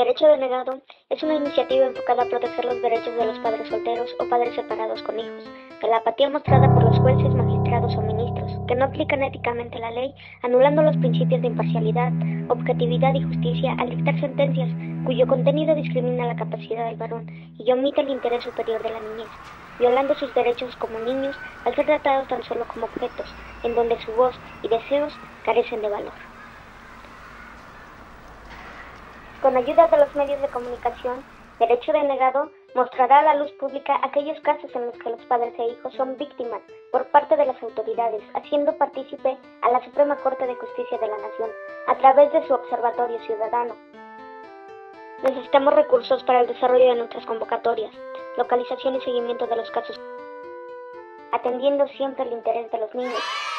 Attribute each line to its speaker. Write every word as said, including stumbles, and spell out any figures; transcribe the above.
Speaker 1: Derecho denegado es una iniciativa enfocada a proteger los derechos de los padres solteros o padres separados con hijos, de la apatía mostrada por los jueces, magistrados o ministros, que no aplican éticamente la ley, anulando los principios de imparcialidad, objetividad y justicia al dictar sentencias cuyo contenido discrimina la capacidad del varón y omite el interés superior de la niñez, violando sus derechos como niños al ser tratados tan solo como objetos, en donde su voz y deseos carecen de valor. Con ayuda de los medios de comunicación, Derecho denegado mostrará a la luz pública aquellos casos en los que los padres e hijos son víctimas por parte de las autoridades, haciendo partícipe a la Suprema Corte de Justicia de la Nación a través de su Observatorio Ciudadano. Necesitamos recursos para el desarrollo de nuestras convocatorias, localización y seguimiento de los casos, atendiendo siempre el interés de los niños.